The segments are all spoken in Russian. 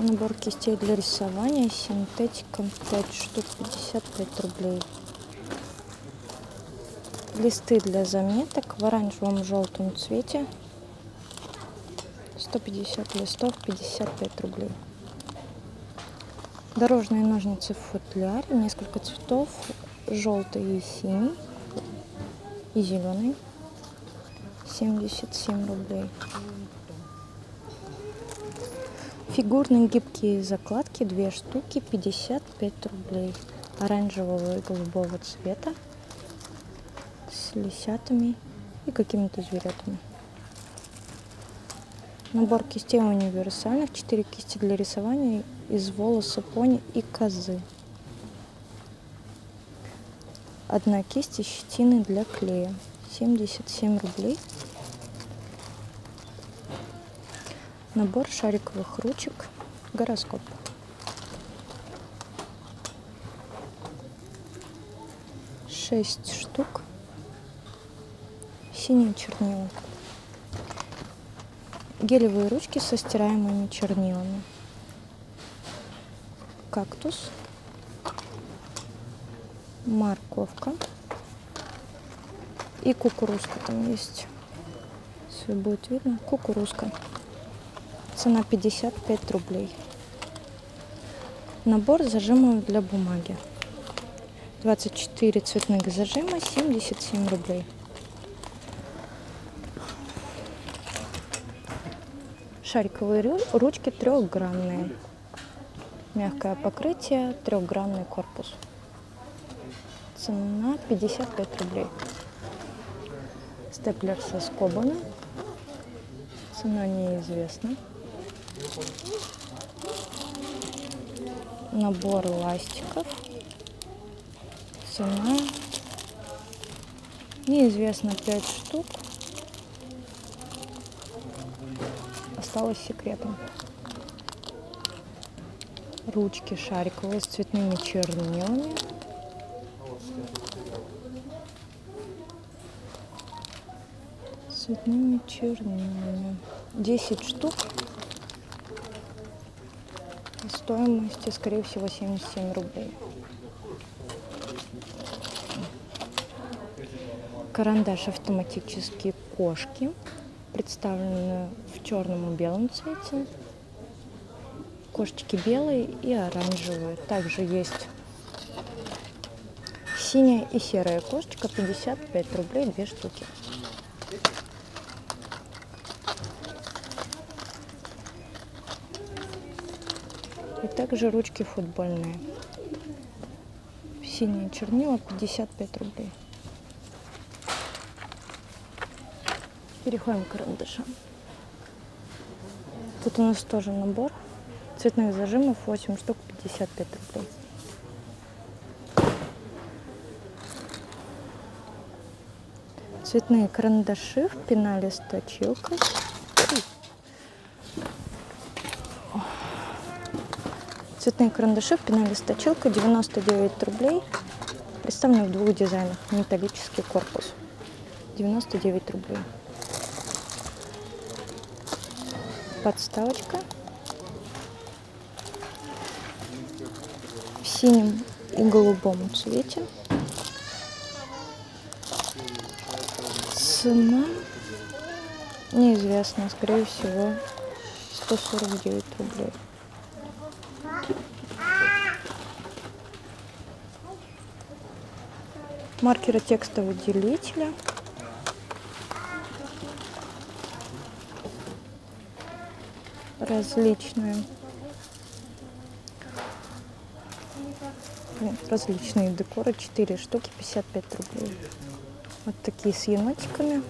Набор кистей для рисования синтетика 5 штук, 55 рублей. Листы для заметок в оранжевом желтом цвете 150 листов, 55 рублей. Дорожные ножницы в футляре, несколько цветов, желтый и синий, и зеленый, 77 рублей. Фигурные гибкие закладки 2 штуки, 55 рублей. Оранжевого и голубого цвета с лисятами и какими-то зверятами. Набор кистей универсальных, 4 кисти для рисования из волоса пони и козы. 1 кисть из щетины для клея, 77 рублей. Набор шариковых ручек гороскоп. Шесть штук. Синие чернила. Гелевые ручки со стираемыми чернилами. Кактус. Морковка. И кукурузка там есть. Если будет видно. Кукурузка. Цена 55 рублей. Набор зажимов для бумаги. 24 цветных зажима, 77 рублей. Шариковые ручки 3-гранные. Мягкое покрытие, 3-гранный корпус. Цена 55 рублей. Степлер со скобами. Цена неизвестна. Набор ластиков. Цена неизвестна, 5 штук. Осталось секретом. Ручки шариковые с цветными чернилами. Цветными чернилами. 10 штук. Стоимости, скорее всего, 77 рублей. Карандаш автоматические кошки. Представлены в черном и белом цвете. Кошечки белые и оранжевые. Также есть синяя и серая кошечка. 55 рублей, 2 штуки. И также ручки футбольные. Синие чернила, 55 рублей. Переходим к карандашам. Тут у нас тоже набор цветных зажимов, 8 штук, 55 рублей. Цветные карандаши в пенале с точилкой. Цветные карандаши в пенале с точилкой, 99 рублей. Представлены в 2 дизайнах. Металлический корпус, 99 рублей. Подставочка в синем и голубом цвете. Цена неизвестна, скорее всего, 149 рублей. Маркеры текстовыделителя. Различные декоры, 4 штуки, 55 рублей. Вот такие с енотиками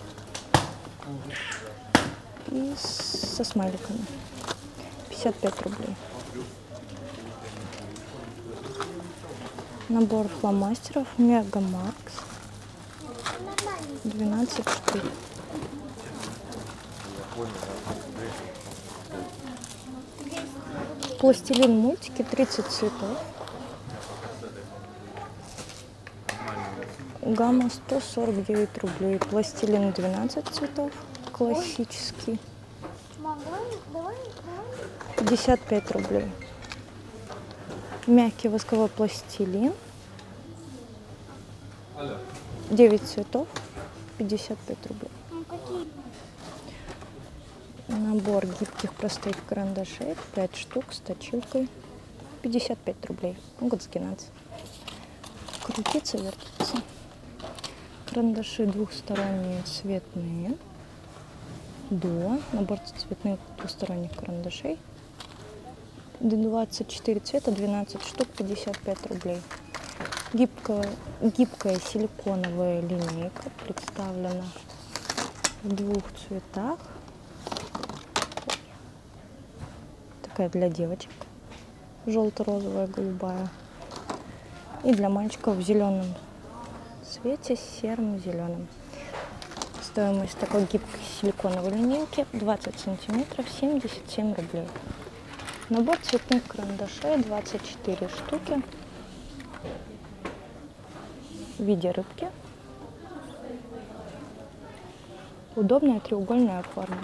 и со смайликами, 55 рублей. Набор фломастеров Мега Макс, 12 штук. Пластилин мультики, 30 цветов. Гамма 149 рублей. Пластилин 12 цветов. Классический. 55 рублей. Мягкий восковой пластилин. 9 цветов. 55 рублей. Набор гибких простых карандашей. 5 штук с точилкой. 55 рублей. Могут сгинаться. Крутиться, вертиться. Карандаши двухсторонние цветные. Дуо. Набор цветных двусторонних карандашей. 24 цвета, 12 штук, 55 рублей. Гибкая силиконовая линейка представлена в двух цветах. Такая для девочек. Желто-розовая, голубая. И для мальчиков в зеленом цвете, серым, зеленым. Стоимость такой гибкой силиконовой линейки 20 сантиметров, 77 рублей. Набор цветных карандашей 24 штуки в виде рыбки. Удобная треугольная форма.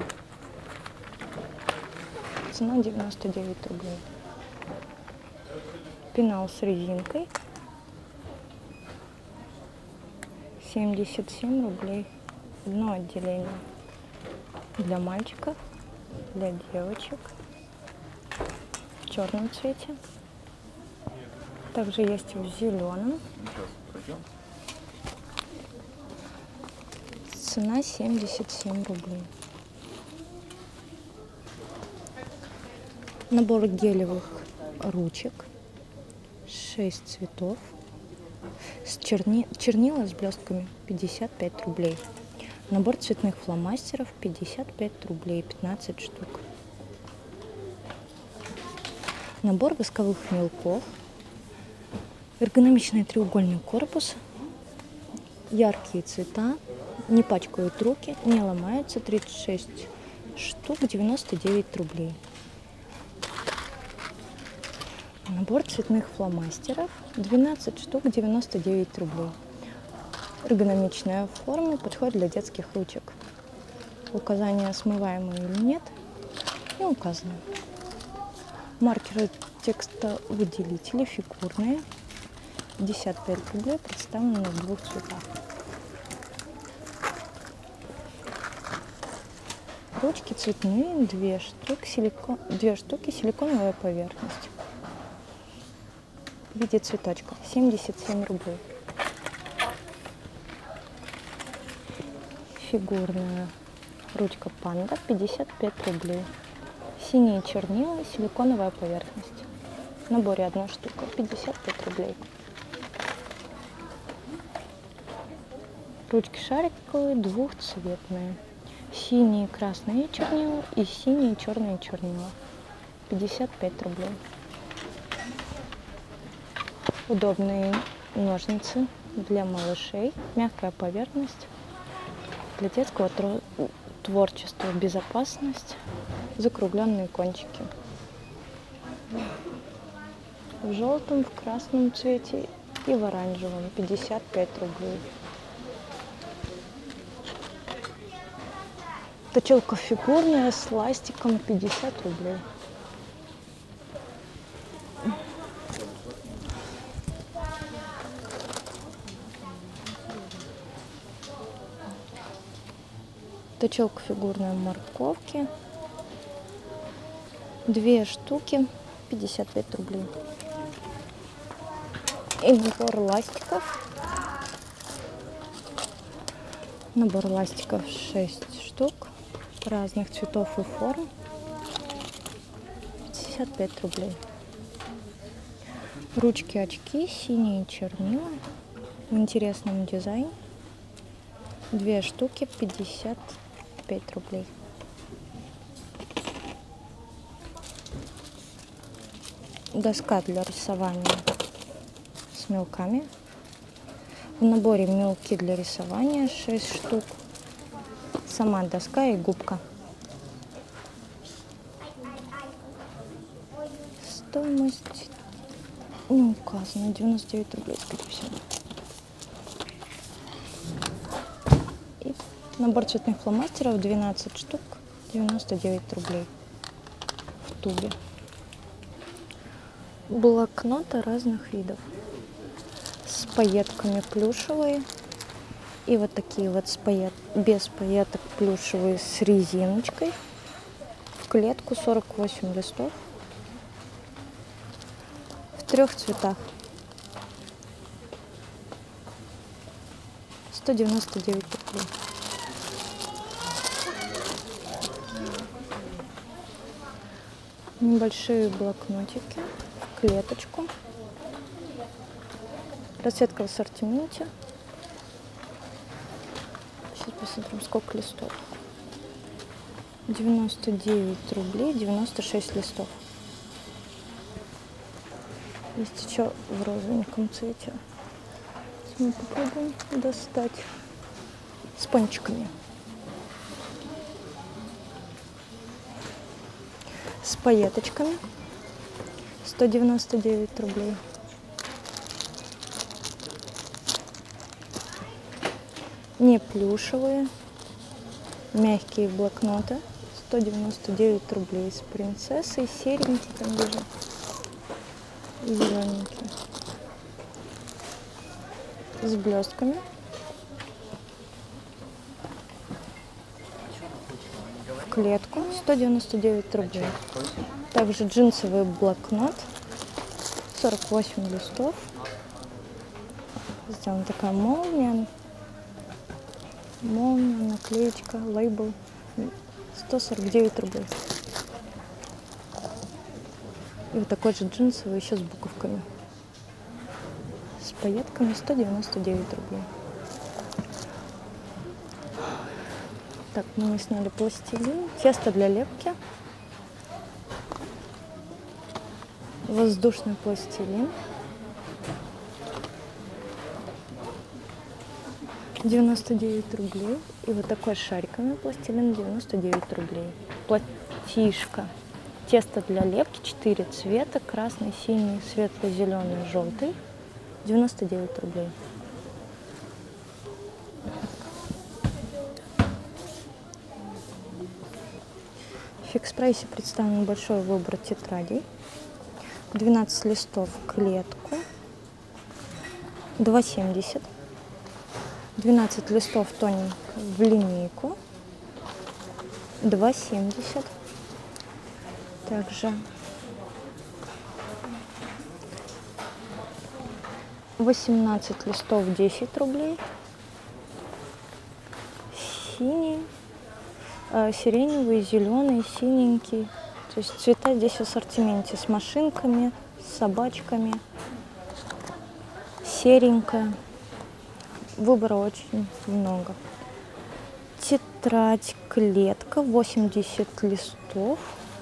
Цена 99 рублей. Пенал с резинкой 77 рублей. Одно отделение для мальчиков, для девочек в черном цвете. Также есть в зеленом. Цена 77 рублей. Набор гелевых ручек 6 цветов. Чернила с блестками 55 рублей. Набор цветных фломастеров 55 рублей, 15 штук. Набор восковых мелков. Эргономичный треугольный корпус. Яркие цвета. Не пачкают руки, не ломаются. 36 штук, 99 рублей. Набор цветных фломастеров 12 штук, 99 рублей. Эргономичная форма, подходит для детских ручек. Указания, смываемые или нет, не указаны. Маркеры текстовыделители фигурные 55 рублей, представлены в двух цветах. Ручки цветные, 2 штуки, силиконовая поверхность в виде цветочка 77 рублей. Фигурная ручка панда 55 рублей. Синие чернила, силиконовая поверхность. В наборе 1 штука 55 рублей. Ручки шариковые, двухцветные. Синие красные чернила и синие черные чернила 55 рублей. Удобные ножницы для малышей, мягкая поверхность, для детского творчества, безопасность, закругленные кончики. В желтом, в красном цвете и в оранжевом 55 рублей. Точилка фигурная с ластиком 50 рублей. Точилка фигурная морковки. 2 штуки 55 рублей. И набор ластиков. Набор ластиков 6 штук разных цветов и форм. 55 рублей. Ручки, очки, синие чернила в интересном дизайне. 2 штуки 55 рублей. Доска для рисования с мелками. В наборе мелки для рисования 6 штук. Сама доска и губка. Стоимость не указана. 99 рублей, скорее всего. И набор цветных фломастеров 12 штук. 99 рублей. тубе. Блокноты разных видов. С пайетками плюшевые. И вот такие вот без пайеток плюшевые с резиночкой. В клетку 48 листов. В 3 цветах. 199 рублей. Небольшие блокнотики в клеточку. Расцветка в ассортименте. Сейчас посмотрим, сколько листов. 99 рублей, 96 листов. Есть еще в розовеньком цвете. Мы попробуем достать с пончиками. С пайеточками. 199 рублей. Не плюшевые, мягкие блокноты. 199 рублей. С принцессой, серенький там лежит. И зелененький. С блестками. В клетку. 199 рублей. Также джинсовый блокнот. 48 листов. Сделана такая молния. Молния, наклеечка, лейбл. 149 рублей. И вот такой же джинсовый еще с буковками. С пайетками 199 рублей. Так, мы сняли пластилин. Тесто для лепки. Воздушный пластилин. 99 рублей. И вот такой шариками пластилин 99 рублей. Платишка. Тесто для лепки 4 цвета. Красный, синий, светло-зеленый, желтый. 99 рублей. В фикс-прайсе представлен большой выбор тетрадей. 12 листов в клетку. 2,70. 12 листов тоненько в линейку. 2,70. Также 18 листов 10 рублей. Синий, сиреневый, зеленый, синенький. То есть цвета здесь в ассортименте с машинками, с собачками. Серенькая. Выбора очень много. Тетрадь клетка, 80 листов.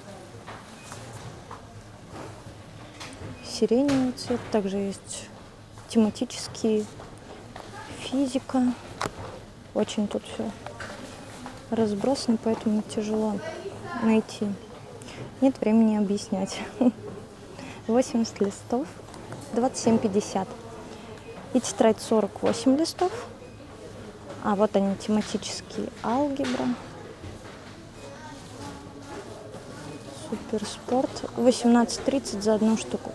Сиреневый цвет. Также есть тематические, физика. Очень тут все разбросано, поэтому тяжело найти. Нет времени объяснять. 80 листов, 27,50. И тетрадь 48 листов. А вот они, тематические, алгебра. Суперспорт. 18,30 за одну штуку.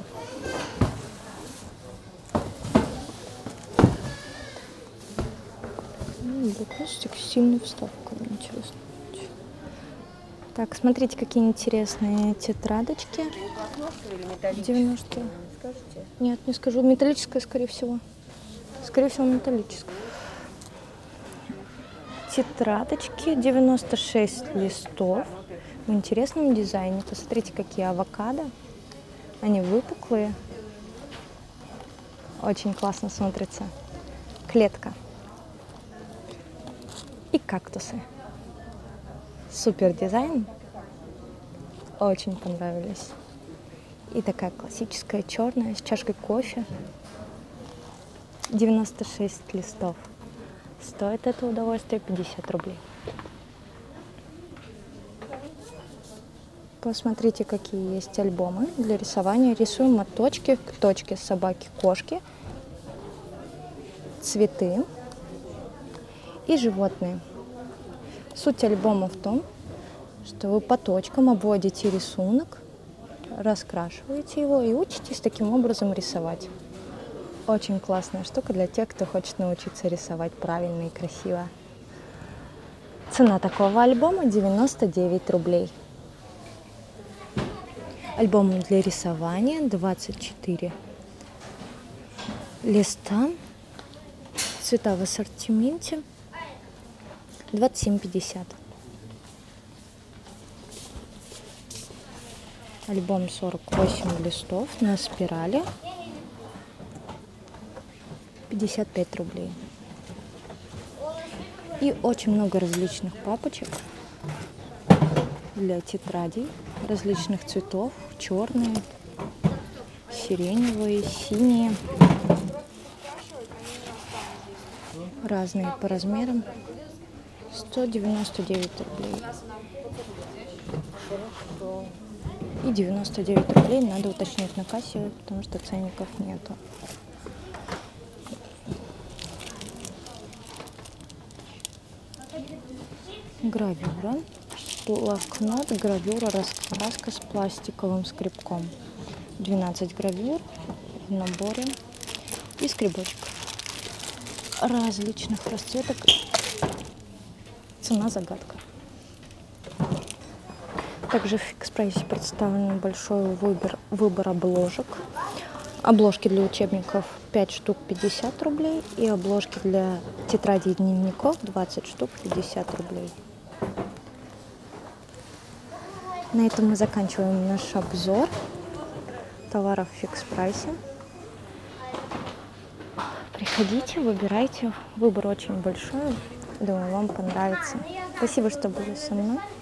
Блокнотик с сильной вставкой, интересно. Так, смотрите, какие интересные тетрадочки. 90. Нет, не скажу. Металлическая, скорее всего. Скорее всего, металлическая. Тетрадочки, 96 листов. В интересном дизайне. Посмотрите, какие авокадо. Они выпуклые. Очень классно смотрится. Клетка. И кактусы. Супер дизайн. Очень понравились. И такая классическая черная с чашкой кофе. 96 листов. Стоит это удовольствие 50 рублей. Посмотрите, какие есть альбомы для рисования. Рисуем от точки к точке. Собаки, кошки, цветы и животные. Суть альбома в том, что вы по точкам обводите рисунок раскрашиваете его и учитесь таким образом рисовать. Очень классная штука для тех, кто хочет научиться рисовать правильно и красиво. Цена такого альбома 99 рублей. Альбом для рисования 24 листа. Цвета в ассортименте 27,50. Альбом 48 листов на спирали 55 рублей. И очень много различных папочек для тетрадей различных цветов. Черные, сиреневые, синие. Разные по размерам. 199 рублей. И 99 рублей надо уточнить на кассе, потому что ценников нету. Гравюра. Блокнот, гравюра, раскраска с пластиковым скребком. 12 гравюр в наборе и скребочек различных расцветок. Цена загадка. Также в Фикс-прайсе представлен большой выбор обложек. Обложки для учебников 5 штук 50 рублей и обложки для тетрадей и дневников 20 штук 50 рублей. На этом мы заканчиваем наш обзор товаров в Фикс-прайсе. Приходите, выбирайте. Выбор очень большой. Думаю, вам понравится. Спасибо, что были со мной.